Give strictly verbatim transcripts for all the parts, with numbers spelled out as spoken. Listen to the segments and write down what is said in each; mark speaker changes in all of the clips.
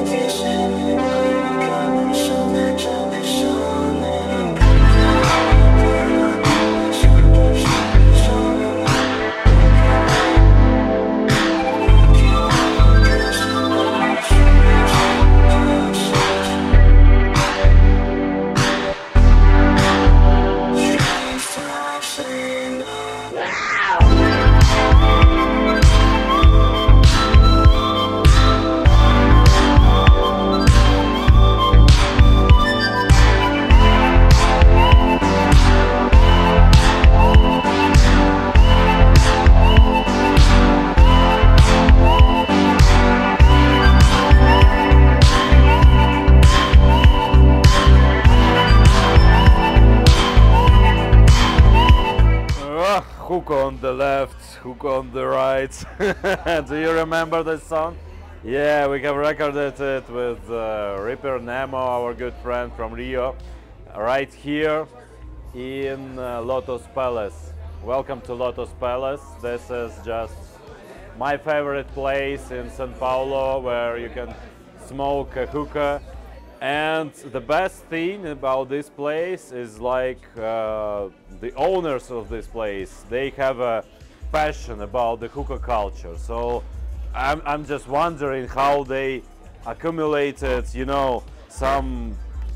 Speaker 1: Hookah on the left, hookah on the right. Do you remember this song? Yeah, we have recorded it with uh, Ripper Nemo, our good friend from Rio, right here in uh, Lotus Palace. Welcome to Lotus Palace. This is just my favorite place in São Paulo where you can smoke a hookah. And the best thing about this place is like uh, the owners of this place, they have a passion about the hookah culture. So I'm, I'm just wondering how they accumulated, you know, some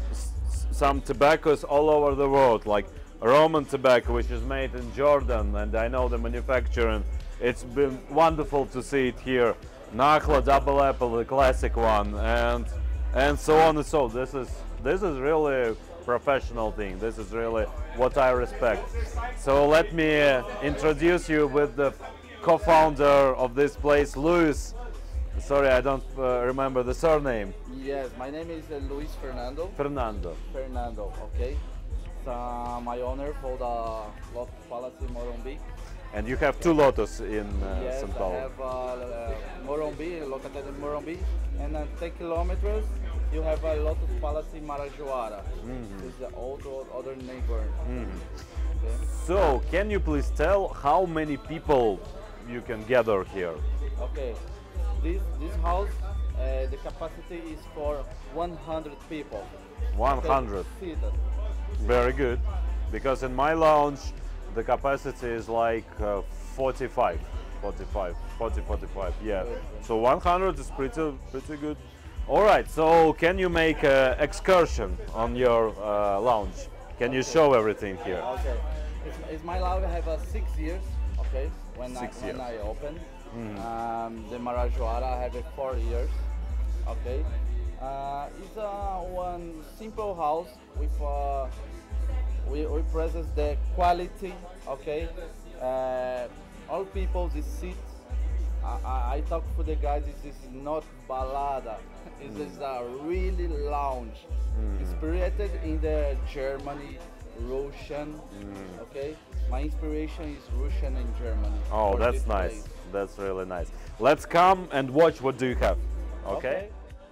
Speaker 1: some tobaccos all over the world, like Roman tobacco, which is made in Jordan, and I know the manufacturing. It's been wonderful to see it here. Nakhla Double Apple, the classic one, and and so on and so. This is this is really a professional thing. This is really what I respect. So let me uh, introduce you with the co-founder of this place, Luis. Sorry, I don't uh, remember the surname.
Speaker 2: Yes, my name is uh, Luis Fernando.
Speaker 1: Fernando.
Speaker 2: Fernando, okay. So, my owner for the Lotus Palace in Morumbi.
Speaker 1: And you have two Lotus in uh,
Speaker 2: yes,
Speaker 1: São Paulo.
Speaker 2: I have uh, uh, Morumbi, located in Morumbi, and at ten kilometers you have a Lotus Palace in Marajoara, mm-hmm. which is the old, old other neighbor.
Speaker 1: Mm-hmm.
Speaker 2: Okay.
Speaker 1: So, can you please tell how many people you can gather here?
Speaker 2: Okay, this this house, uh, the capacity is for one hundred people.
Speaker 1: one hundred.
Speaker 2: Seated.
Speaker 1: Very good, because in my lounge the capacity is like uh, forty-five, forty-five, forty, forty-five. Yeah. So one hundred is pretty pretty good. All right. So can you make an excursion on your uh, lounge? Can you
Speaker 2: okay.
Speaker 1: show everything here?
Speaker 2: Okay. It's, it's my lounge. I have uh, six years. Okay. When
Speaker 1: six
Speaker 2: I
Speaker 1: years.
Speaker 2: when I opened.
Speaker 1: Mm.
Speaker 2: Um, the Marajoara I have uh, four years. Okay. Uh, it's uh, one simple house with uh, we, we present the quality. Okay. Uh, all people this seat. I, I, I talk to the guys. This is not balada. This mm. is a really lounge. Mm. Inspired in the Germany, Russian. Mm. Okay. My inspiration is Russian and Germany.
Speaker 1: Oh, that's nice.
Speaker 2: Place.
Speaker 1: That's really nice. Let's come and watch what do you have. Okay. Okay.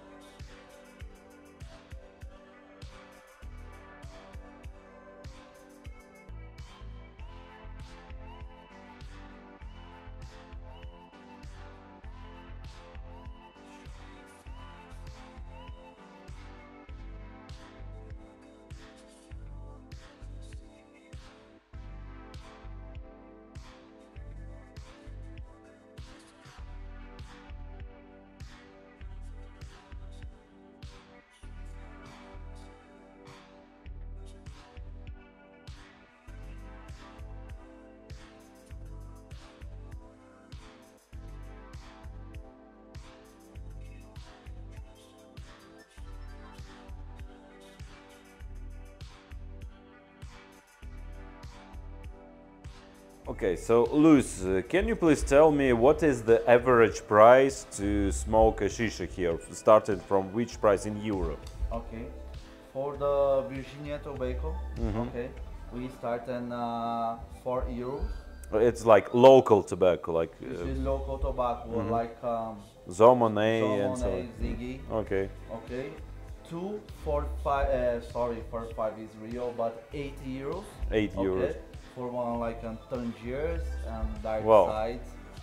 Speaker 1: Okay, so Luis, uh, can you please tell me what is the average price to smoke a shisha here, starting from which price in euro?
Speaker 2: Okay, for the Virginia tobacco, mm-hmm. okay, we start in uh, four euros.
Speaker 1: It's like local tobacco, like
Speaker 2: this uh, is local tobacco, mm-hmm. like um,
Speaker 1: Zomone and so.
Speaker 2: Ziggy.
Speaker 1: Okay.
Speaker 2: Okay. Two, four, five. Uh, sorry, four, five is real, but eight euros.
Speaker 1: Eight
Speaker 2: okay.
Speaker 1: euros.
Speaker 2: For one like um, Tangiers and Dark
Speaker 1: wow.
Speaker 2: Side.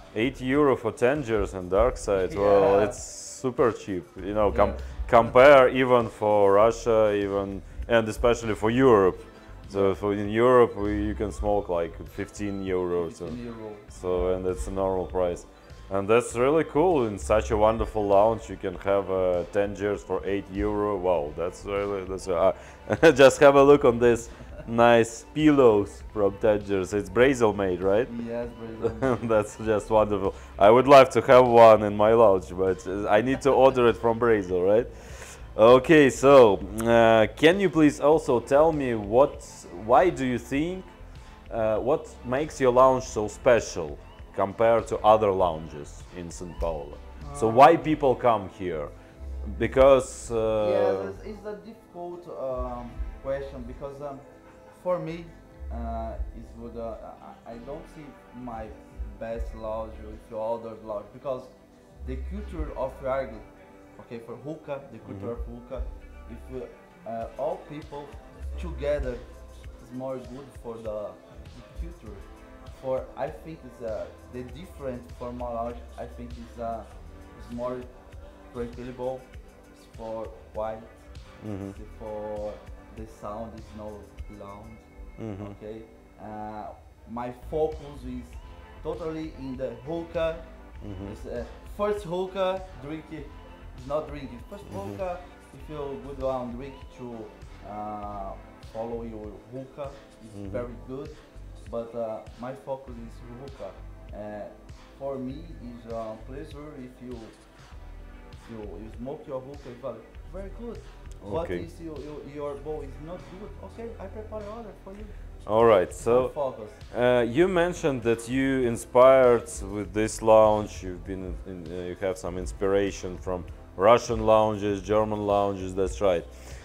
Speaker 1: eight euro for ten years and dark side.
Speaker 2: Yeah.
Speaker 1: Well, it's super cheap. You know, com
Speaker 2: Yeah.
Speaker 1: compare even for Russia, even and especially for Europe. So for in Europe, we, you can smoke like fifteen euros. So,
Speaker 2: fifteen euro.
Speaker 1: so and it's a normal price. And that's really cool. In such a wonderful lounge, you can have uh, ten years for eight euro. Wow, that's really that's. Uh, just have a look on this nice pillows from ten years. It's Brazil made, right?
Speaker 2: Yes, Brazil.
Speaker 1: That's just wonderful. I would love to have one in my lounge, but uh, I need to order it from Brazil, right? Okay, so uh, can you please also tell me what, why do you think, uh, what makes your lounge so special compared to other lounges in Saint Paulo? So why people come here? Because uh,
Speaker 2: Yes, it's, it's a difficult um, question because um, for me, uh, it would, uh, I I don't see my best lounge with other lounge because the culture of Yargi, okay, for hookah, the culture of hookah, if we, uh, all people together is more good for the, the culture. For I think it's uh, the different for my lounge. I think it's uh, it's more predictable. It's for white.
Speaker 1: Mhm.
Speaker 2: It's for the sound is no loud.
Speaker 1: Mhm.
Speaker 2: Okay. Uh, my focus is totally in the hookah.
Speaker 1: Mhm.
Speaker 2: It's, uh, first hookah drink it is not drinking. First hookah, if you good one drink to uh, follow your hookah, it's
Speaker 1: Mhm.
Speaker 2: very good. But uh, my focus is hookah. Uh, for me, it's a pleasure if you if you, you smoke your hookah. It's very very good. What
Speaker 1: Okay.
Speaker 2: is your, your your bowl is not good? Okay, I prepare other for you.
Speaker 1: All right.
Speaker 2: My
Speaker 1: So
Speaker 2: focus.
Speaker 1: uh, you mentioned that you inspired with this lounge. You've been, in, uh, you have some inspiration from Russian lounges, German lounges. That's right.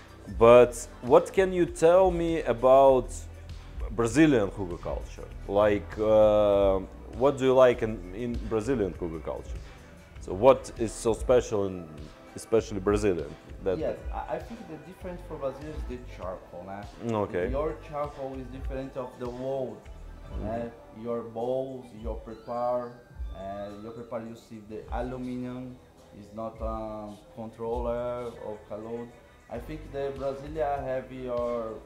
Speaker 1: But what can you tell me about Brazilian hookah culture? Like, uh, what do you like in, in Brazilian hookah culture? So, what is so special in, especially Brazilian? That
Speaker 2: Yes, I, I think the difference for Brazil is the charcoal. Né?
Speaker 1: Okay.
Speaker 2: Your charcoal is different of the world. Né? Your bowls, your prepare, uh, your prepare you see the aluminum is not a controller or calor. I think the Brasilia have your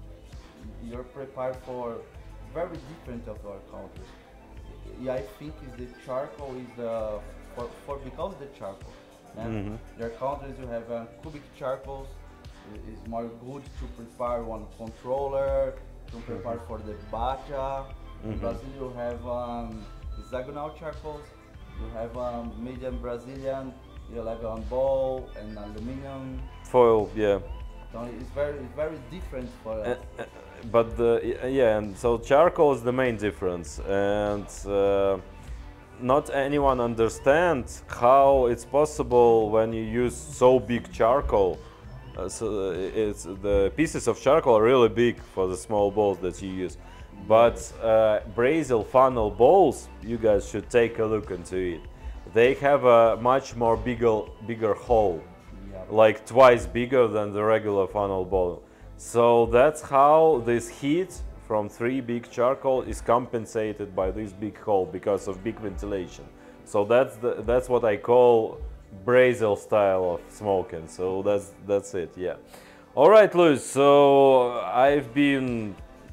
Speaker 2: your prepare for very different of our countries. Yeah, I think is the charcoal is the for, for because the charcoal. Yeah?
Speaker 1: Mhm.
Speaker 2: Their countries you have uh, cubic charcoals. i- Is more good to prepare one controller, to prepare for the bacha. In
Speaker 1: Mhm.
Speaker 2: Brazil you have um, hexagonal charcoals. You have um, medium Brazilian. You have on bowl and aluminum.
Speaker 1: Foil, yeah.
Speaker 2: So it's very it's very different for
Speaker 1: Uh,
Speaker 2: us.
Speaker 1: uh, but the, yeah, and so charcoal is the main difference, and uh, not anyone understands how it's possible when you use so big charcoal. Uh, so it's the pieces of charcoal are really big for the small bowls that you use. But uh, Brazil funnel bowls, you guys should take a look into it. They have a much more bigger bigger hole,
Speaker 2: Yeah.
Speaker 1: like twice bigger than the regular funnel bowl. So that's how this heat from three big charcoal is compensated by this big hole because of big ventilation. So that's the, that's what I call Brazil style of smoking. So that's that's it. Yeah. All right, Luis. So I've been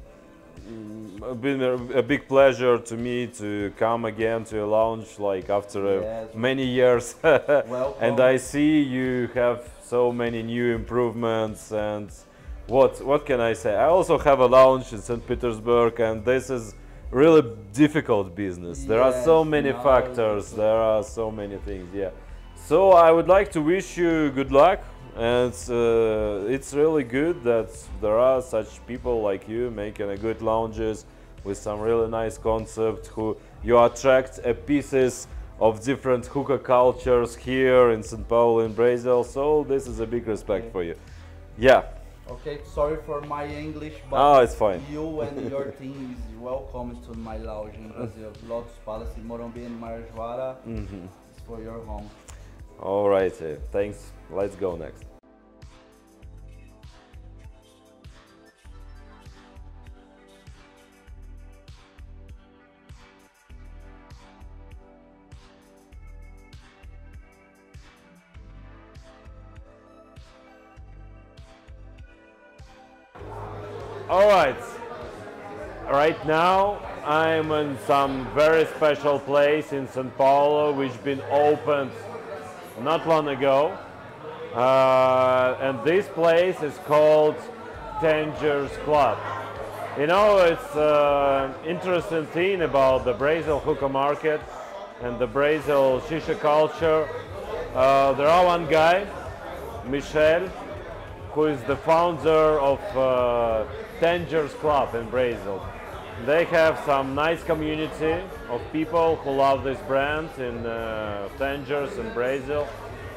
Speaker 1: mm, been a, a big pleasure to me to come again to a lounge like after uh,
Speaker 2: Yes.
Speaker 1: many years.
Speaker 2: Welcome.
Speaker 1: And I see you have so many new improvements and what what can I say? I also have a lounge in Saint Petersburg and this is really difficult business. There are so
Speaker 2: Yes,
Speaker 1: many
Speaker 2: no,
Speaker 1: factors,
Speaker 2: it's-
Speaker 1: there are so many things, yeah. So I would like to wish you good luck and uh, it's really good that there are such people like you making a good lounges with some really nice concept who you attract uh, pieces of different hookah cultures here in Saint Paulo in Brazil. So this is a big respect
Speaker 2: Okay.
Speaker 1: for you. Yeah.
Speaker 2: Okay, sorry for my English, but
Speaker 1: Oh, it's fine.
Speaker 2: you and your team is welcome to my lounge in Brazil. Lotus Palace in Morumbi and Marajoara.
Speaker 1: Mhm.
Speaker 2: It's for your home.
Speaker 1: All right. uh, Thanks. Let's go next. All right. Right now, I'm in some very special place in São Paulo, which been opened not long ago. Uh, and this place is called Tanger's Club. You know, it's an uh, interesting thing about the Brazil hookah market and the Brazil shisha culture. Uh, there are one guy, Michel, who is the founder of uh, Tanger's Club in Brazil. They have some nice community of people who love this brand in uh, Tanger's in Brazil.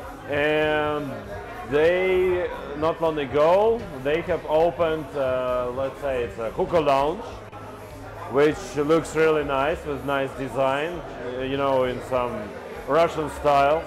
Speaker 1: And they, not long ago, they have opened, uh, let's say it's a hookah lounge, which looks really nice, with nice design, uh, you know, in some Russian style.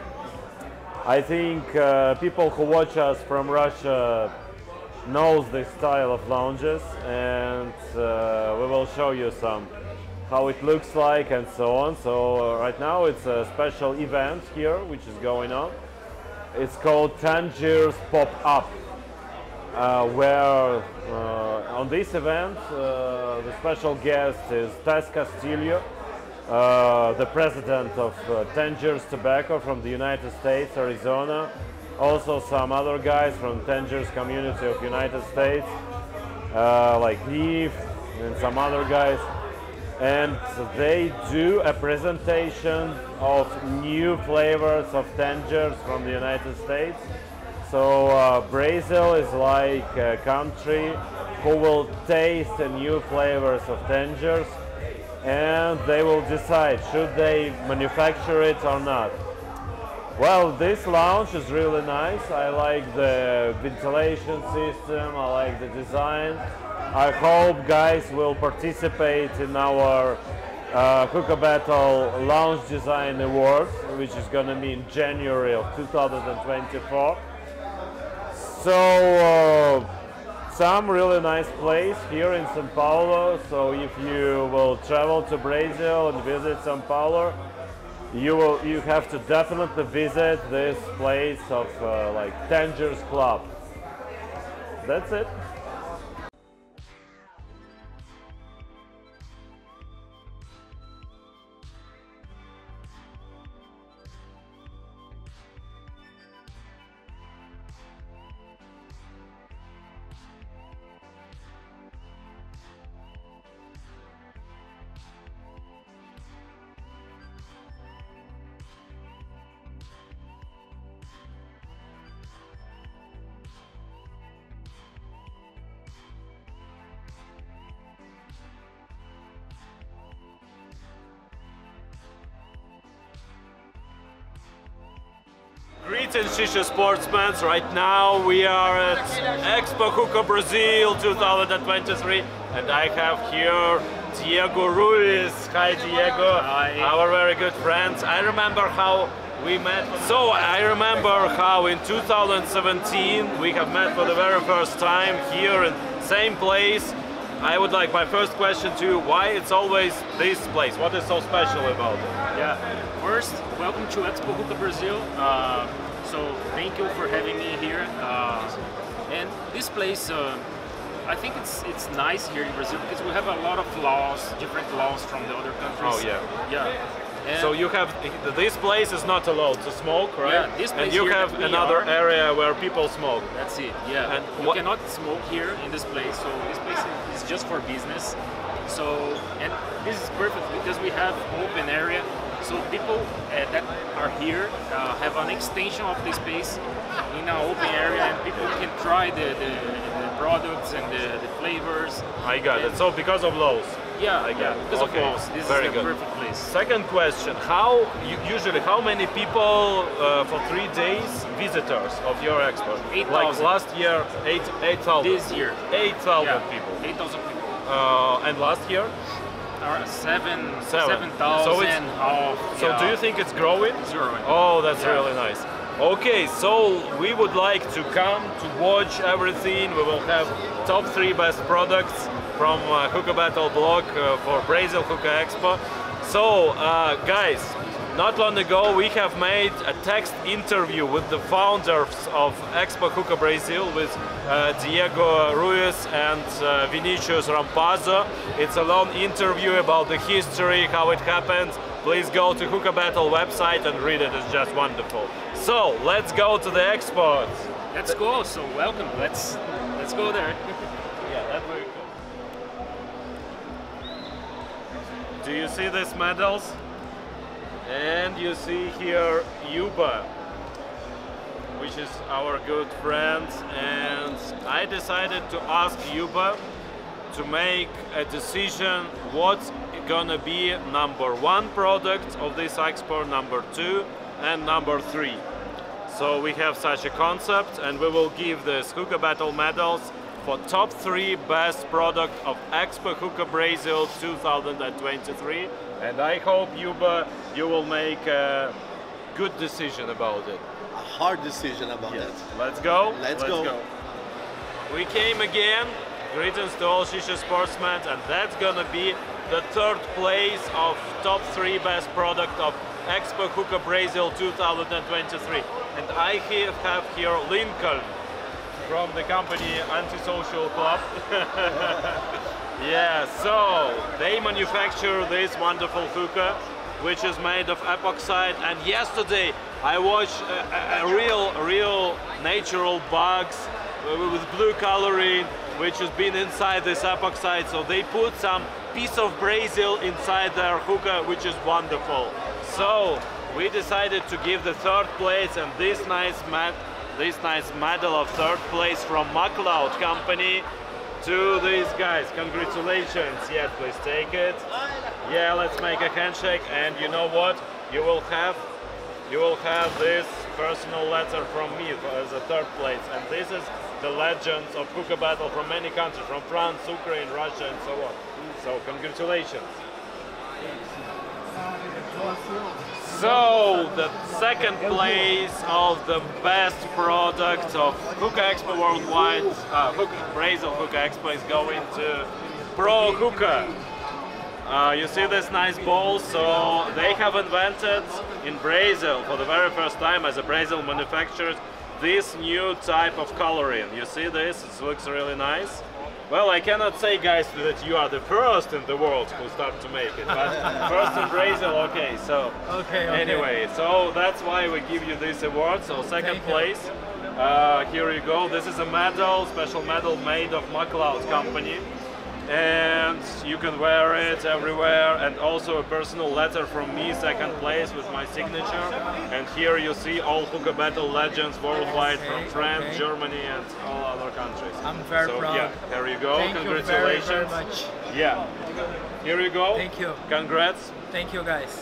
Speaker 1: I think uh, people who watch us from Russia knows this style of lounges, and uh, we will show you some how it looks like and so on. So uh, right now it's a special event here which is going on. It's called Tanger's Pop-Up, uh, where uh, on this event uh, the special guest is Tess Castillo, uh, the president of uh, Tanger's Tobacco from the United States, Arizona. Also some other guys from Tanger's community of United States, uh, like Eve and some other guys. And they do a presentation of new flavors of Tanger's from the United States. So uh, Brazil is like a country who will taste the new flavors of Tanger's, and they will decide should they manufacture it or not. Well, this lounge is really nice. I like the ventilation system, I like the design. I hope guys will participate in our uh, Hookah Battle Lounge Design Awards, which is going to be in January of two thousand twenty-four. So, uh, some really nice place here in São Paulo. So if you will travel to Brazil and visit São Paulo, you will you have to definitely visit this place of uh, like Tanger's Club. That's it. Greetings, Shisha sportsmen. Right now we are at EXPO HOOKAH Brazil two thousand twenty-three, and I have here Diego Ruiz. Hi, Diego.
Speaker 3: Hi.
Speaker 1: Our very good friends. I remember how we met. So I remember how in two thousand seventeen we have met for the very first time here in same place. I would like my first question to you, why it's always this place? What is so special about it?
Speaker 3: Yeah, first, welcome to EXPO HOOKAH Brazil. Uh, so thank you for having me here. Uh, and this place, uh, I think it's it's nice here in Brazil because we have a lot of laws, different laws from the other countries.
Speaker 1: Oh yeah.
Speaker 3: Yeah. And
Speaker 1: so you have, this place is not allowed to smoke, right?
Speaker 3: Yeah, this place
Speaker 1: and you
Speaker 3: here
Speaker 1: have
Speaker 3: that we
Speaker 1: another
Speaker 3: are,
Speaker 1: area where people smoke.
Speaker 3: That's it, yeah.
Speaker 1: And
Speaker 3: you
Speaker 1: what,
Speaker 3: cannot smoke here in this place, so this place is just for business. So, and this is perfect because we have open area, so people uh, that are here uh, have an extension of the space in an open area, and people can try the, the, the products and the, the flavors.
Speaker 1: I got
Speaker 3: and
Speaker 1: it. So because of laws.
Speaker 3: Yeah,
Speaker 1: I
Speaker 3: yeah,
Speaker 1: got
Speaker 3: because
Speaker 1: okay.
Speaker 3: of laws. This
Speaker 1: Very
Speaker 3: is the
Speaker 1: good.
Speaker 3: perfect place.
Speaker 1: Second question, how, usually how many people uh, for three days, visitors of your expo?
Speaker 3: eight
Speaker 1: Like
Speaker 3: thousand.
Speaker 1: last year, eight eight thousand.
Speaker 3: This year.
Speaker 1: eight thousand
Speaker 3: Yeah,
Speaker 1: people.
Speaker 3: eight thousand people.
Speaker 1: Uh, and last year?
Speaker 3: Or seven,
Speaker 1: Seven.
Speaker 3: seven thousand.
Speaker 1: So it's-
Speaker 3: half.
Speaker 1: So
Speaker 3: yeah.
Speaker 1: do you think it's growing?
Speaker 3: It's growing.
Speaker 1: Oh, that's
Speaker 3: Yeah.
Speaker 1: really nice. Okay, so we would like to come to watch everything. We will have top three best products from uh, Hookah Battle blog uh, for Brazil Hookah Expo. So, uh, guys, not long ago we have made a text interview with the founders of EXPO HOOKAH Brazil, with uh, Diego Ruiz and uh, Vinicius Rampazzo. It's a long interview about the history, how it happened. Please go to Hookah Battle website and read it, it's just wonderful. So, let's go to the expos.
Speaker 3: Let's go, so welcome, let's, let's go there.
Speaker 1: Yeah, that way. Do you see these medals? And you see here Yuba, which is our good friend, and I decided to ask Yuba to make a decision what's gonna be number one product of this expo, number two, and number three. So we have such a concept, and we will give this Hookah Battle medals for top three best product of EXPO HOOKAH Brazil two thousand twenty-three. And I hope, Yuba, you will make a good decision about it.
Speaker 4: A hard decision about
Speaker 1: yes.
Speaker 4: it.
Speaker 1: Let's go.
Speaker 4: Let's,
Speaker 1: Let's
Speaker 4: go.
Speaker 1: go. We came again. Greetings to all Shisha sportsmen, and that's gonna be the third place of top three best product of EXPO HOOKAH Brazil two thousand twenty-three. And I have here Lincoln from the company Antisocial Club. Yeah, so they manufacture this wonderful hookah, which is made of epoxide. And yesterday I watched a, a real, real natural bugs with blue coloring, which has been inside this epoxide. So they put some piece of Brazil inside their hookah, which is wonderful. So we decided to give the third place and this nice mat, this nice medal of third place from MacLeod company to these guys. Congratulations. Yes, please take it. Yeah, let's make a handshake. And you know what? You will have, you will have this personal letter from me as a third place. And this is the legends of Hookah Battle from many countries, from France, Ukraine, Russia, and so on. So congratulations. So the second place of the best product of Hookah Expo Worldwide, uh, Hookah, Brazil Hookah Expo is going to Pro Hookah. Uh, you see this nice ball, so they have invented in Brazil for the very first time as a Brazil manufacturer this new type of coloring. You see this? It looks really nice. Well, I cannot say, guys, that you are the first in the world who start to make it, but first in Brazil, okay, so
Speaker 5: okay, okay.
Speaker 1: Anyway, so that's why we give you this award. So second place, uh, here you go. This is a medal, special medal made of MacLeod company, and you can wear it everywhere, and also a personal letter from me, second place, with my signature. And here you see all Hookah Battle legends worldwide,
Speaker 5: okay,
Speaker 1: from France,
Speaker 5: okay.
Speaker 1: Germany, and all other countries.
Speaker 5: I'm very
Speaker 1: so,
Speaker 5: proud.
Speaker 1: Yeah, here you go.
Speaker 5: Thank
Speaker 1: Congratulations.
Speaker 5: you very, very much.
Speaker 1: Yeah, here you go.
Speaker 5: Thank you.
Speaker 1: Congrats.
Speaker 5: Thank you, guys.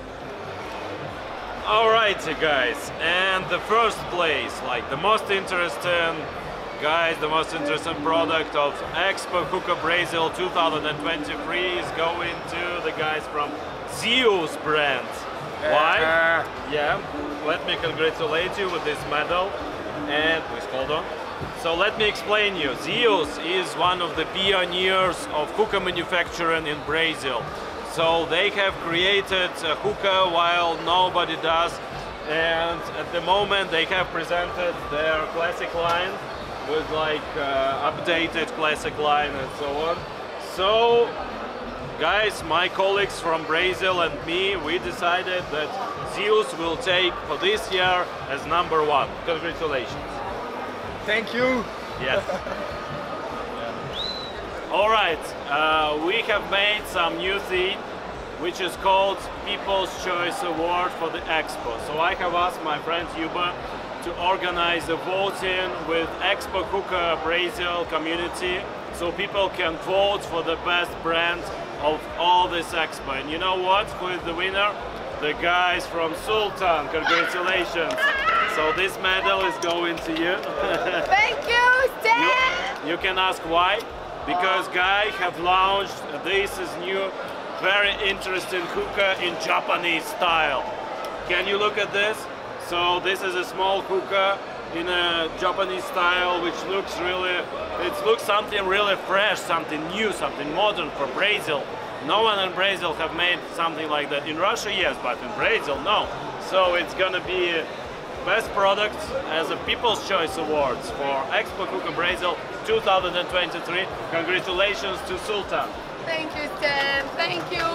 Speaker 1: Alrighty, guys, and the first place, like the most interesting guys, the most interesting product of EXPO HOOKAH Brazil two thousand twenty-three is going to the guys from Zeus brand. Why? Uh, yeah, let me congratulate you with this medal, and please hold on. So let me explain you. Zeus is one of the pioneers of hookah manufacturing in Brazil. So they have created a hookah while nobody does, and at the moment they have presented their classic line with like uh, updated classic line and so on. So guys, my colleagues from Brazil and me, we decided that Zeus will take for this year as number one. Congratulations.
Speaker 5: Thank you.
Speaker 1: Yes. Yeah. All right, uh, we have made some new thing, which is called People's Choice Award for the Expo. So I have asked my friend Yuba to organize a voting with EXPO HOOKAH Brazil community, so people can vote for the best brand of all this expo. And you know what? Who is the winner? The guys from Sultan. Congratulations. So this medal is going to you.
Speaker 6: Thank you, Stan!
Speaker 1: You, you can ask why. Because guys have launched this is new, very interesting hookah in Japanese style. Can you look at this? So this is a small hookah in a Japanese style, which looks really, it looks something really fresh, something new, something modern for Brazil. No one in Brazil have made something like that. In Russia, yes, but in Brazil, no. So it's gonna be best product as a People's Choice Awards for EXPO HOOKAH Brazil two thousand twenty-three. Congratulations to Sultan.
Speaker 6: Thank you, Stan. Thank you.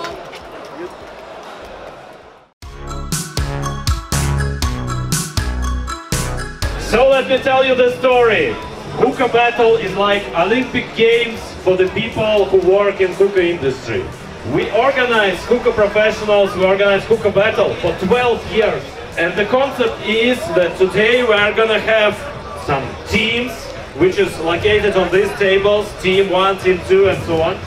Speaker 1: So let me tell you the story. Hookah Battle is like Olympic Games for the people who work in hookah industry. We organize hookah professionals, we organize Hookah Battle for twelve years. And the concept is that today we are gonna have some teams, which is located on these tables, team one, team two, and so on.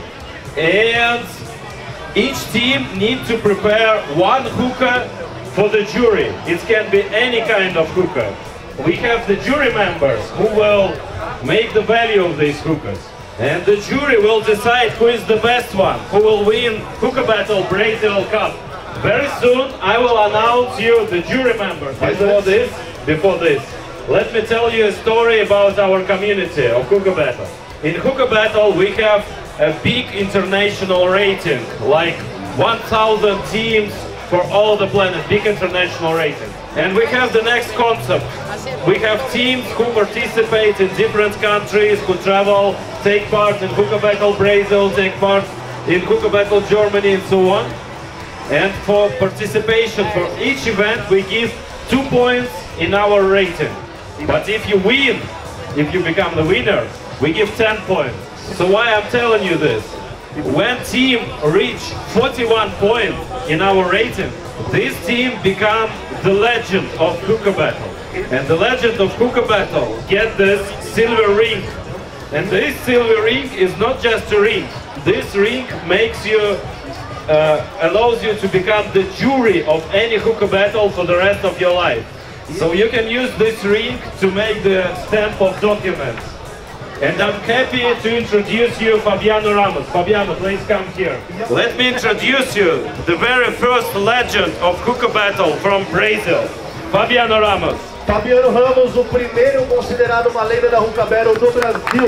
Speaker 1: And each team needs to prepare one hookah for the jury. It can be any kind of hookah. We have the jury members who will make the value of these hookahs. And the jury will decide who is the best one, who will win Hookah Battle Brazil Cup. Very soon I will announce you the jury members. Before this, before this, let me tell you a story about our community of Hookah Battle. In Hookah Battle we have a big international rating, like one thousand teams for all the planet, big international rating. And we have the next concept. We have teams who participate in different countries, who travel, take part in Hookah Battle Brazil, take part in Hookah Battle Germany, and so on. And for participation for each event, we give two points in our rating. But if you win, if you become the winner, we give ten points. So why I'm telling you this? When team reach forty-one points in our rating, this team become the legend of Hookah Battle. And the legend of Hookah Battle get this silver ring. And this silver ring is not just a ring. This ring makes you, uh, allows you to become the jury of any Hookah Battle for the rest of your life. So you can use this ring to make the stamp of documents. And I'm happy to introduce you Fabiano Ramos. Fabiano, please come here. Let me introduce you the very first legend of Hookah Battle from Brazil, Fabiano Ramos.
Speaker 4: Fabiano Ramos, o primeiro considerado uma lenda da Hookah Battle do Brasil.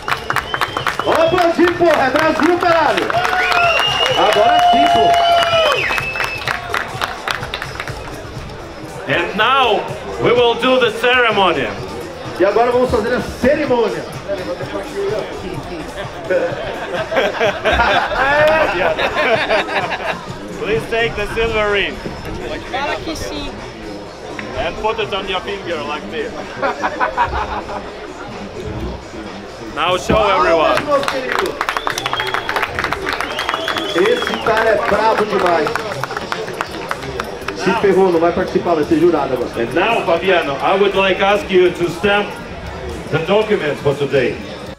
Speaker 4: Ó, Brasil, porra, é Brasil, caralho! Agora sim, pô.
Speaker 1: And now we will do the ceremony.
Speaker 4: E agora vamos fazer a cerimônia.
Speaker 1: Please take the silver ring.
Speaker 6: Fala que sim.
Speaker 1: And put it on your finger like this. Now show everyone.
Speaker 4: Esse cara é bravo demais. Se ferrou, não vai participar, vai ser jurado agora.
Speaker 1: And now, Fabiano, I would like to ask you to stamp the documents for today.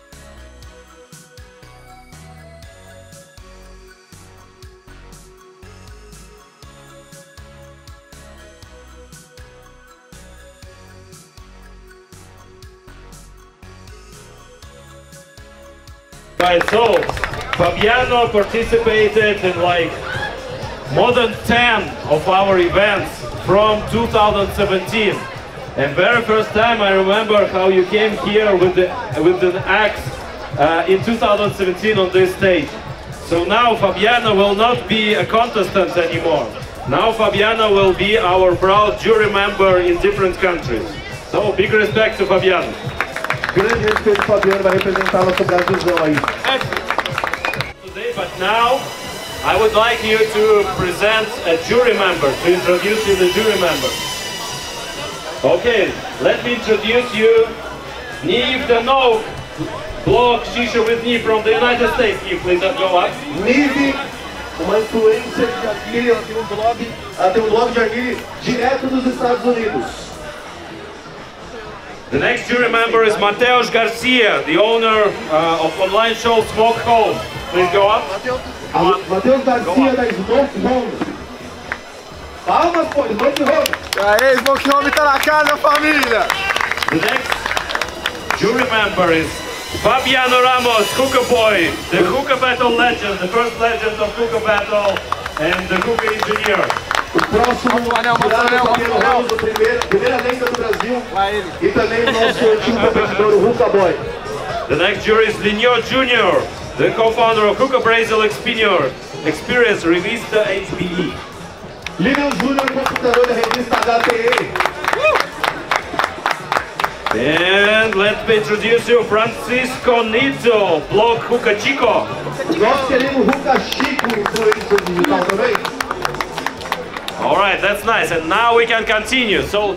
Speaker 1: Right, so Fabiano participated in like more than ten of our events from two thousand seventeen. And very first time I remember how you came here with the with an axe uh, in two thousand seventeen on this stage. So now Fabiano will not be a contestant anymore. Now Fabiano will be our proud jury member in different countries. So big respect to Fabiano.
Speaker 4: Grande respeito, Fabiano vai representar nosso Brasilzão aí.
Speaker 1: Today, but now I would like you to present a jury member, to introduce you the jury member. Okay, let me introduce you Niv Danok, blog Shisha with Niv from the United States. Niv, please go up.
Speaker 4: Niv, uma influencer de Armília, ela tem um blog, ela tem um blog de Armília direto dos Estados Unidos.
Speaker 1: The next jury member is Mateus Garcia, the owner uh, of online show Smoke Home. Please go up.
Speaker 4: Mateus Garcia da Smoke Home. Palmas, pô, Smoke Home.
Speaker 5: Aê, Smoke Home tá na casa, família.
Speaker 1: The next jury member is Fabiano Ramos, Hookah Boy, the Hookah Battle legend, the first legend of Hookah Battle, and the Hookah engineer.
Speaker 4: O próximo jurado é o Fabiano Ramos, a primeira, primeira lenda do Brasil. E também o nosso antigo competidor, o Hookah Boy.
Speaker 1: The next jury is Linho Junior, the co-founder of Hookah Brazil Experience.
Speaker 7: Experience Revista H B E.
Speaker 4: Lilian Júnior, computador da revista H T E.
Speaker 7: And let me introduce you Francisco Nito, blog Hookah Chico.
Speaker 4: Nós queremos Hookah Chico, influencer digital também.
Speaker 7: Alright, that's nice. And now we can continue. So,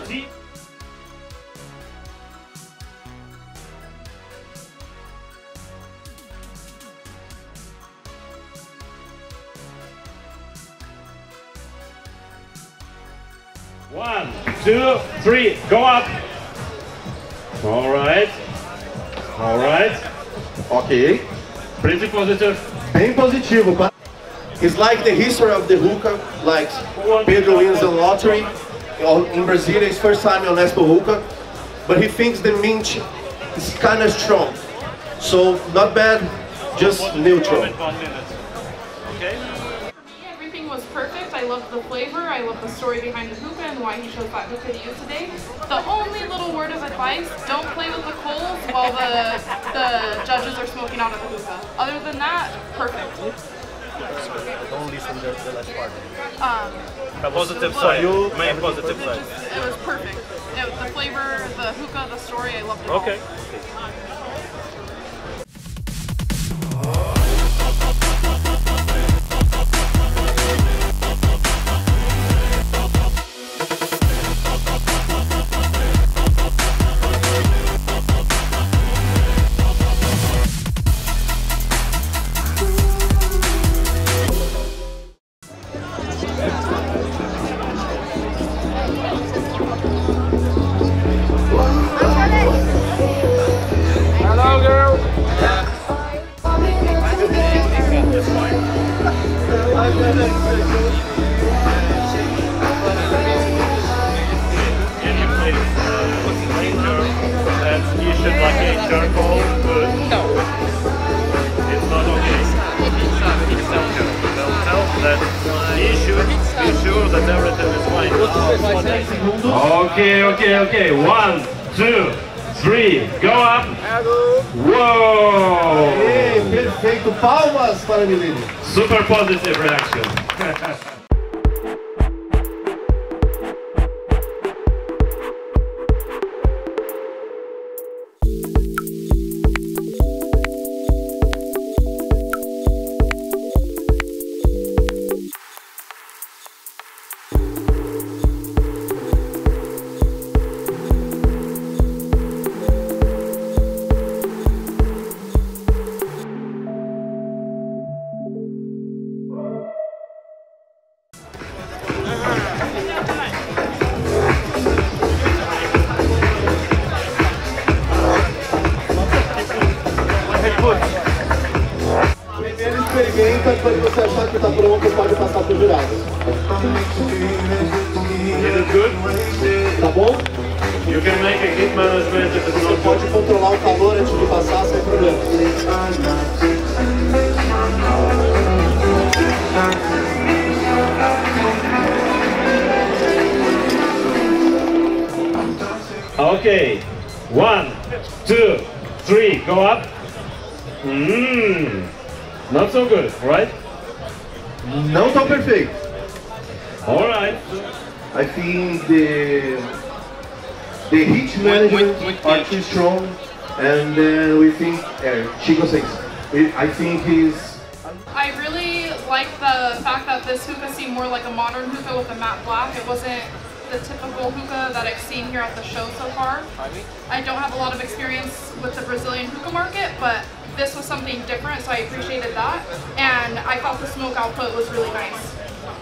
Speaker 7: one, two, three, go up. Alright. Alright.
Speaker 4: Ok.
Speaker 7: Pretty positive.
Speaker 4: Bem positivo. It's like the history of the hookah, like Pedro wins the lottery. In Brazil, it's first time on EXPO Hookah, but he thinks the mint is kind of strong. So, not bad, just neutral.
Speaker 7: Okay.
Speaker 8: Everything was perfect. I loved the flavor. I loved the story behind the hookah and why he chose that hookah to use today. The only little word of advice, don't play with the coals while the, the judges are smoking out of the hookah. Other than that, perfect.
Speaker 9: Don't listen to the last part.
Speaker 8: Um,
Speaker 9: The positive side, main positive side.
Speaker 8: It was perfect. It, the flavor, the hookah, the story, I loved it all.
Speaker 9: Okay.
Speaker 7: Okay, okay, okay. One, two, three, go up. Whoa!
Speaker 4: Ei, perfeito. Palmas para Milene.
Speaker 7: Super positive reaction.
Speaker 4: Primeiro experimenta, quando você achar que está pronto, pode passar para o jurado.
Speaker 7: Is it good?
Speaker 4: Tá bom?
Speaker 7: You can make a heat management if it's
Speaker 4: Você
Speaker 7: not
Speaker 4: pode
Speaker 7: good.
Speaker 4: controlar o calor antes de passar sem problema.
Speaker 7: Okay, one, two, three, go up. Mmm, not so good, right?
Speaker 4: Não tão perfeito.
Speaker 7: All right.
Speaker 4: I think the the heat management are too strong, and then we think uh, Chico says, I think he's.
Speaker 8: I really like the fact that this hookah seemed more like a modern hookah with a matte black. It wasn't the typical hookah that I've seen here at the show so far. I don't have a lot of experience with the Brazilian hookah market, but this was something different, so I appreciated that. And I thought the smoke output was really nice.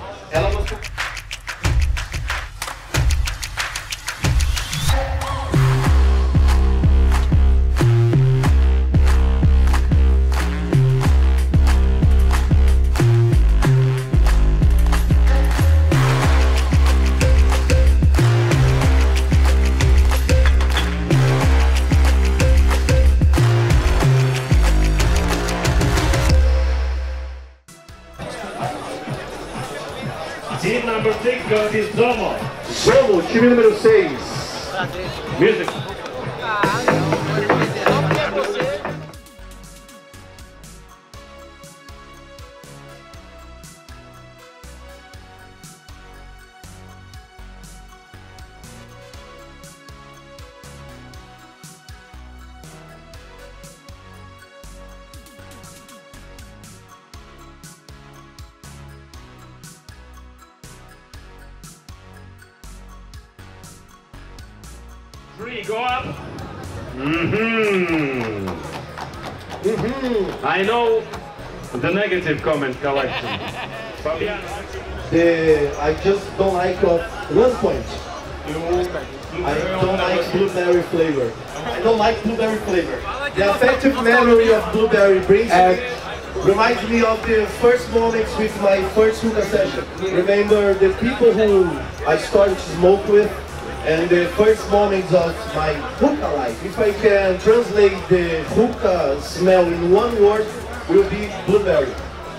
Speaker 7: Team number six goes is Zomo.
Speaker 4: Zomo, time número seis.
Speaker 7: Music. three, go up. Mm-hmm.
Speaker 4: Mm-hmm.
Speaker 7: I know the negative comment collection.
Speaker 4: The, I just don't like of one point. I don't like blueberry flavor. I don't like blueberry flavor. The affective memory of blueberry brings me, reminds me of the first moments with my first hookah session. Remember the people who I started to smoke with and the first moments of my hookah life. If I can translate the hookah smell in one word, will be blueberry.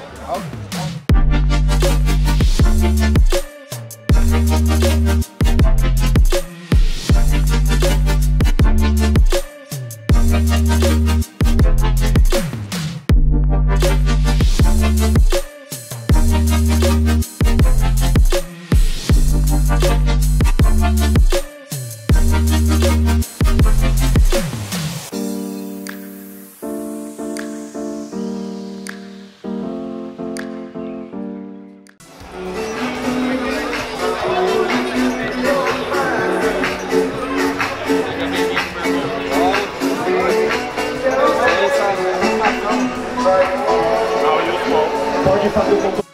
Speaker 4: Pode fazer o controle.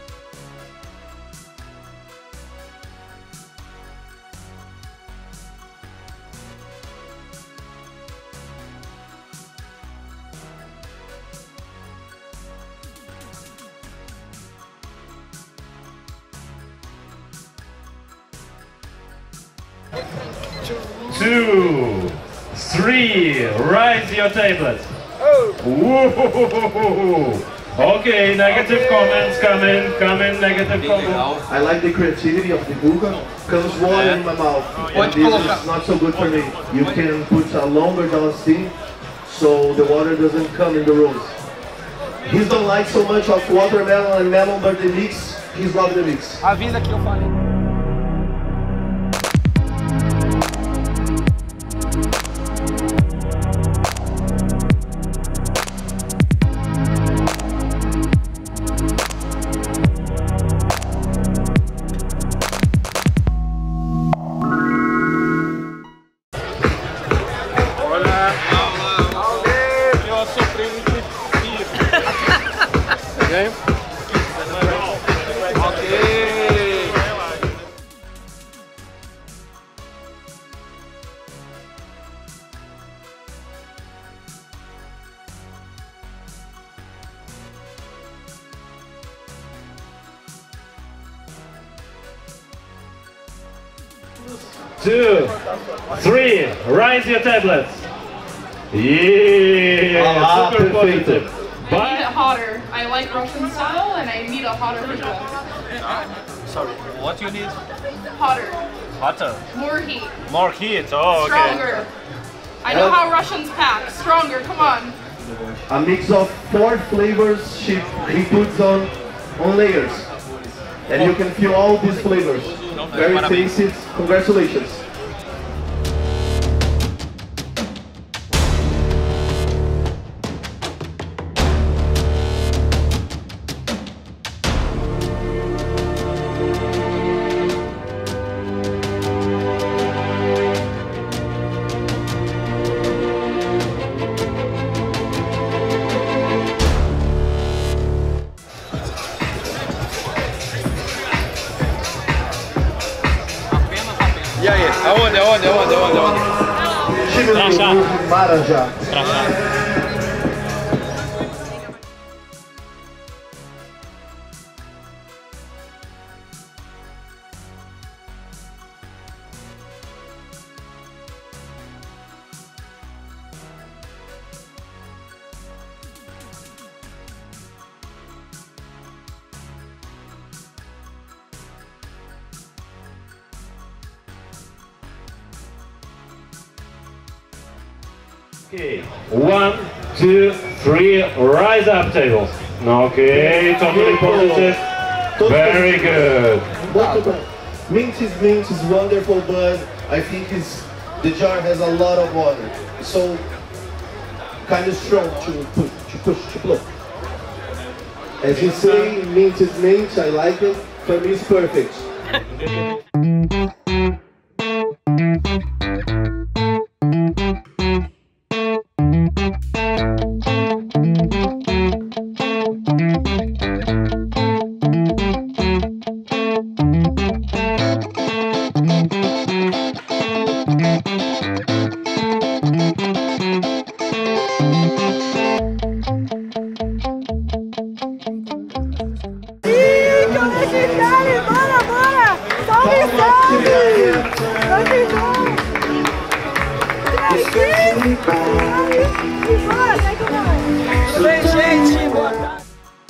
Speaker 7: Two, three, rise your tablets. Whoa. Okay, negative okay. Comments come in, come in, negative comments.
Speaker 4: I like the creativity of the hookah. Comes water in my mouth. And this is not so good for me. You can put a longer down steam so the water doesn't come in the rooms. He don't like so much of watermelon and melon, but the mix, he's loving the mix.
Speaker 2: Avisa que eu falei.
Speaker 7: Two, three, rise your tablets. Yeah,
Speaker 4: ah,
Speaker 7: super positive.
Speaker 8: I need it hotter. I like Russian style and I need a hotter hookah.
Speaker 9: Sorry, what you need?
Speaker 8: Hotter.
Speaker 9: Hotter?
Speaker 8: More heat.
Speaker 9: More heat, oh okay.
Speaker 8: Stronger. I know how Russians pack. Stronger, come on.
Speaker 4: A mix of four flavors she, he puts on, on layers. And you can feel all these flavors. Very tasty. Congratulations.
Speaker 5: E aí, aonde, aonde, aonde, aonde, aonde?
Speaker 4: Crachá. Marajá.
Speaker 5: Crachá.
Speaker 7: Okay, one, two, three, rise up tables. Okay, totally positive. Very good.
Speaker 4: Mint is mint is wonderful, but I think it's, the jar has a lot of water. So kind of strong to push, to push, to blow. As you say, mint is mint, I like it. For me, it's perfect.
Speaker 10: Tudo bem, gente? Boa tarde.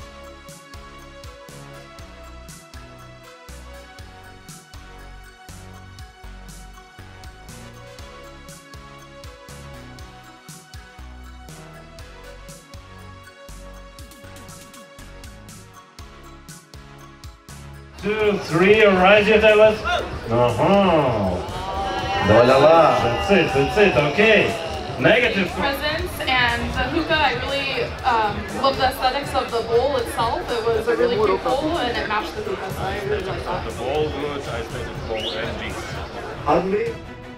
Speaker 7: Two, three, alright, you tell us? Uh-huh.
Speaker 4: Olha lá.
Speaker 7: That's it, that's it, okay. Negative.
Speaker 8: Presents and the hookah, I really um, love the aesthetics of the bowl itself. It was a really cute bowl and it matched the hookah, so I really like that.
Speaker 9: The bowl good, I think the bowl and beef.
Speaker 4: Ugly.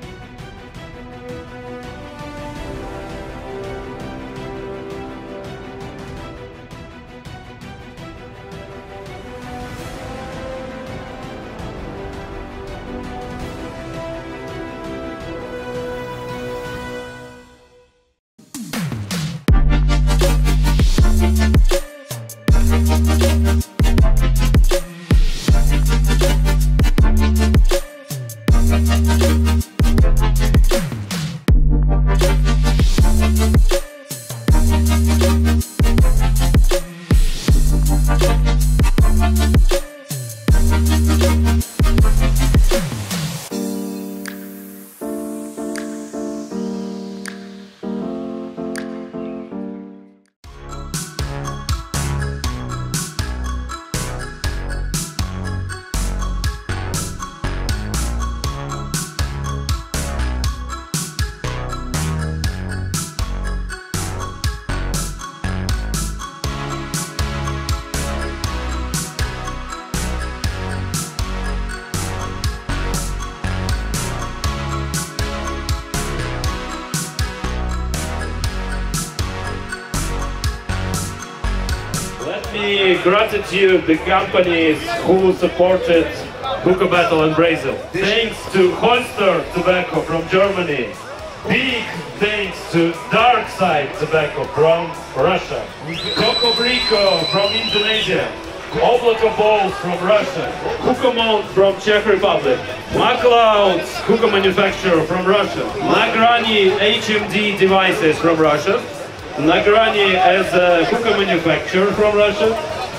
Speaker 7: Let me gratitude the companies who supported Hookah Battle in Brazil. Thanks to Holster Tobacco from Germany. Big thanks to Dark Side Tobacco from Russia. Coco Brico from Indonesia. Oblaka Balls from Russia. Hookah Mount from Czech Republic. MacLeod's hookah manufacturer from Russia. Nagrani H M D devices from Russia. Nagrani as a hookah manufacturer from Russia.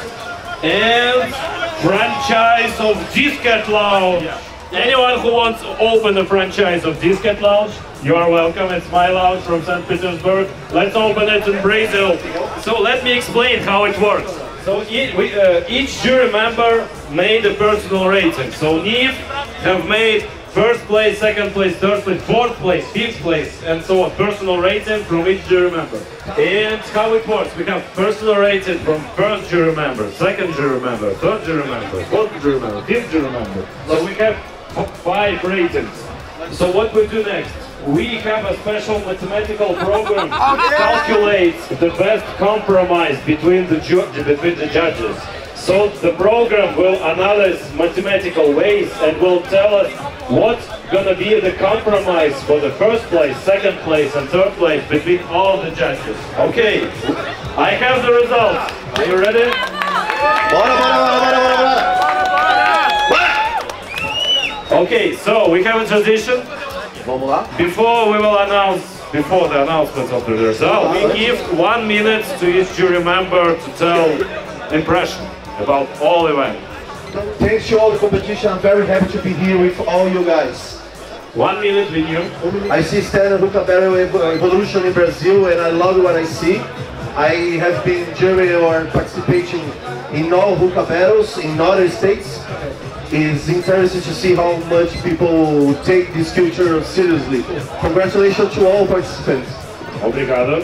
Speaker 7: And franchise of Discat Lounge. Anyone who wants to open a franchise of Discat Lounge, you are welcome. It's my lounge from Saint Petersburg. Let's open it in Brazil. So let me explain how it works. So each, we, uh, each jury member made a personal rating. So Neve have made first place, second place, third place, fourth place, fifth place, and so on. Personal rating from each jury member. And how it works, we have personal rating from first jury member, second jury member, third jury member, fourth jury member, fifth jury member. So we have five ratings. So what we do next? We have a special mathematical program that calculates the best compromise between the, ju between the judges. So the program will analyze mathematical ways and will tell us what's gonna be the compromise for the first place, second place and third place between all the judges. Okay, I have the results. Are you ready?
Speaker 4: Bora, bora, bora, bora, bora, bora.
Speaker 7: Okay, so we have a tradition.
Speaker 4: Vamos lá.
Speaker 7: Before we will announce, before the announcement of the result, we give one minute to each jury member to tell impression about all event.
Speaker 4: Thanks to all the competition, I'm very happy to be here with all you guys.
Speaker 7: One minute with you.
Speaker 4: I see standard Hookah Battle evolution in Brazil and I love what I see. I have been jury or participating in all Hookah Battles in other states. It's interesting to see how much people take this culture seriously. Congratulations to all participants.
Speaker 7: Obrigado.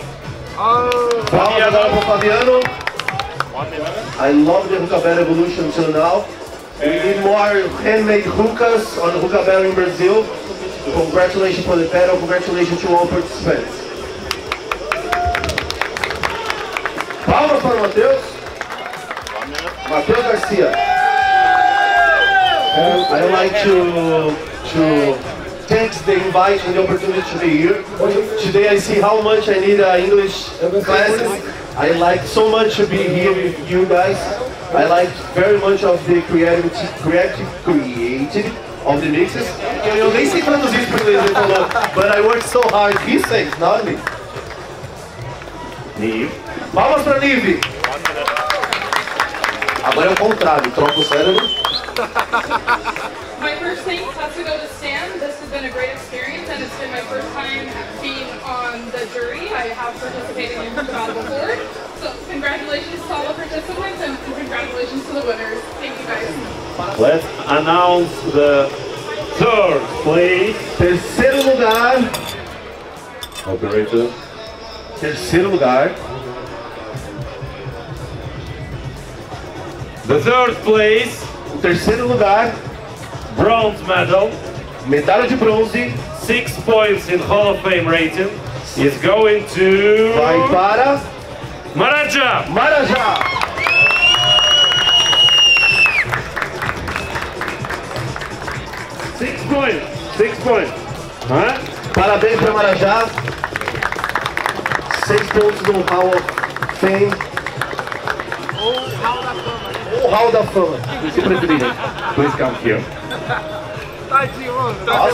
Speaker 4: Fabiano. Fabiano. I love the Hookah Battle evolution until now. We need more handmade hookahs on the Hookah Battle in Brazil. Congratulations for the battle. Congratulations to all participants. Palmas para Matheus. Matheus Garcia. Um, I'd like to to thank the invite and the opportunity to be here. Today I see how much I need uh, English classes. I like so much to be here with you guys. I like very much of the creativity, creative, creative of the mixes. Eu nem sei traduzir isso para inglês, but I worked so hard. He says, not me.
Speaker 7: Nive.
Speaker 4: Palmas pra Nive. Agora é o contrário, troca o cérebro.
Speaker 8: My first thing has to go to Stan. This has been a great experience, and it's been my first time being on the jury. I have participated in Hookah Battle before. So congratulations to all the participants, and congratulations to the winners. Thank you guys.
Speaker 7: Let's announce the third place.
Speaker 4: Terceiro lugar.
Speaker 7: Operator.
Speaker 4: Terceiro lugar.
Speaker 7: The third place.
Speaker 4: O terceiro lugar.
Speaker 7: Bronze medal.
Speaker 4: Medalha de bronze.
Speaker 7: Six points in Hall of Fame rating. Is going to...
Speaker 4: Vai para...
Speaker 7: Marajá.
Speaker 4: Marajá.
Speaker 7: Six points. Six points. Huh?
Speaker 4: Parabéns para Marajá. Seis pontos no Hall of Fame. Ou Hall da Fama, se preferirem.
Speaker 7: Please come here.
Speaker 10: Tadinho, mano.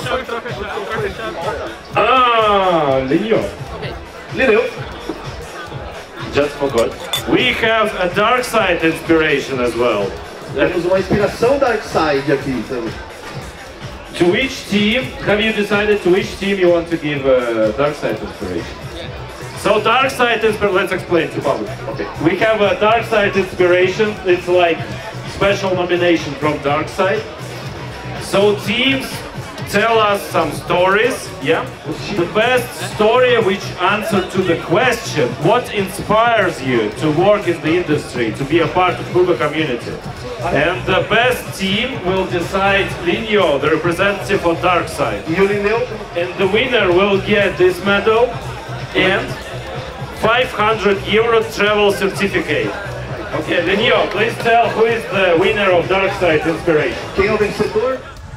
Speaker 7: Ah, Leo.
Speaker 4: Leo.
Speaker 7: Just forgot. We have a dark side inspiration as well.
Speaker 4: Temos uma inspiração Dark Side aqui também.
Speaker 7: To which team, have you decided to which team you want to give a dark side inspiration? So dark side inspiration, let's explain to public. Okay. We have a dark side inspiration. It's like special nomination from dark side. So teams tell us some stories, yeah? The best story which answers to the question, what inspires you to work in the industry, to be a part of hookah community? And the best team will decide Linho, the representative of dark side. And the winner will get this medal and five hundred euro travel certificate. Okay, Linho, please tell who is the winner of dark side inspiration.
Speaker 4: Quem é o vencedor?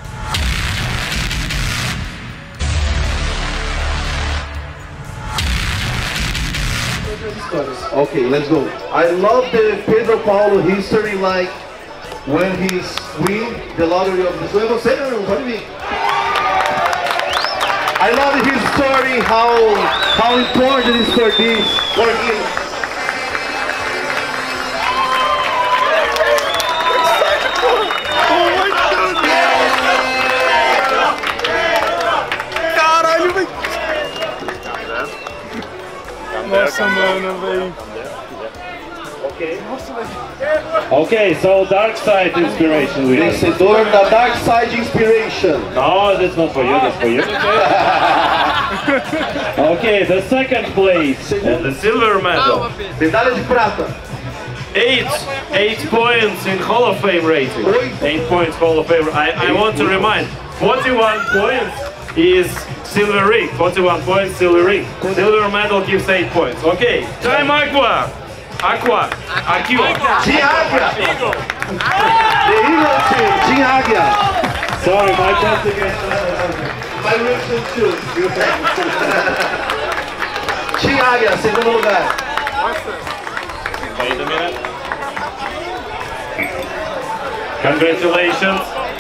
Speaker 4: Okay, let's go. I love the Pedro Paulo history, like when he's win the lottery of Brazil. É você, meu irmão, pode vir. I love his story, how how important it is for this, for him.
Speaker 10: Caralho, velho. Nossa, mano, velho.
Speaker 7: Okay. Okay, so dark side inspiration. We
Speaker 4: Vencedor da Dark Side Inspiration.
Speaker 7: No, that's not for you, that's for you. Okay, the second place and the silver medal.
Speaker 4: Medalha de prata.
Speaker 7: Eight, eight points in Hall of Fame rating. Eight points Hall of Fame. I, I want to remind, forty-one points is silver ring. forty-one points, silver ring. Silver medal gives eight points. Okay, time Aqua. Aqua. Aqui, ó.
Speaker 4: Team Águia. The Eagle Team, Team Águia.
Speaker 7: Sorry, my Portuguese.
Speaker 4: My Russian too. Team Águia, segundo lugar.
Speaker 9: Wait a minute.
Speaker 7: Congratulations.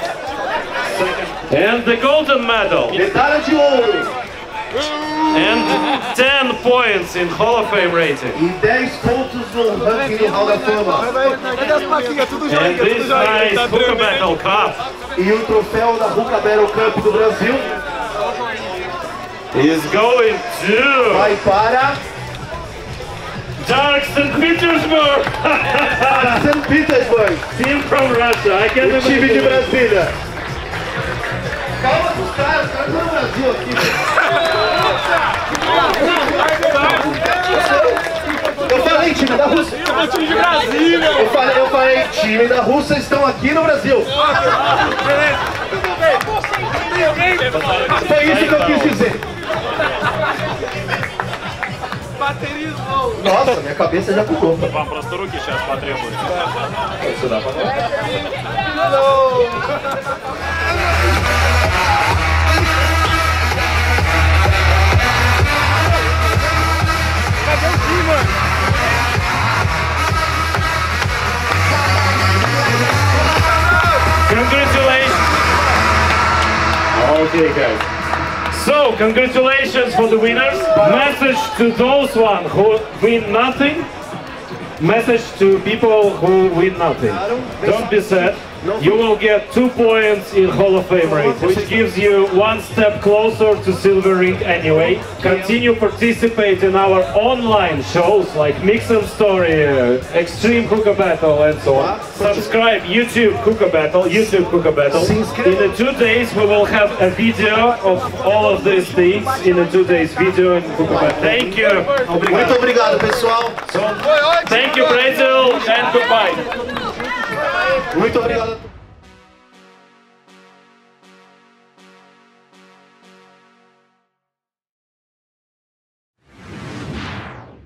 Speaker 7: And the golden medal.
Speaker 4: Medalha de ouro.
Speaker 7: And ten points in Hall of Fame rating.
Speaker 4: E dez pontos no ranking do Hall da Fama.
Speaker 7: And this nice Hookah Battle Cup.
Speaker 4: E o troféu da Hookah Battle Cup do Brasil
Speaker 7: is going to...
Speaker 4: vai para...
Speaker 7: Dark Saint Petersburg!
Speaker 4: Saint Petersburg!
Speaker 7: Team from Russia, I can't
Speaker 4: o time de
Speaker 7: believe it.
Speaker 4: Brasília. Calma dos caras, os caras estão no Brasil aqui. Eu falei time da Rússia.
Speaker 10: O time de Brasília.
Speaker 4: Eu falei, eu falei time da Rússia estão aqui no Brasil. Foi isso que eu quis dizer.
Speaker 10: Baterizou.
Speaker 4: Nossa, minha cabeça já pulou.
Speaker 9: Вам просто руки сейчас потребуются.
Speaker 4: Сюда,
Speaker 10: Cadê o time, mano?
Speaker 7: Congratulations! Okay, guys. So, So, congratulations for the winners. Message to those one who win nothing. Message to people who win nothing. Don't be sad. You will get two points in Hall of Fame rate, which gives you one step closer to silver ring anyway. Continue participate in our online shows like Mix and Story, uh, Extreme Hookah Battle and so on. Subscribe YouTube Hookah Battle, YouTube Hookah Battle. In the two days we will have a video of all of these things in a two days video in Hookah Battle. Thank you.
Speaker 4: Muito obrigado, pessoal.
Speaker 7: So, thank you Brazil and goodbye.
Speaker 4: Muito obrigado.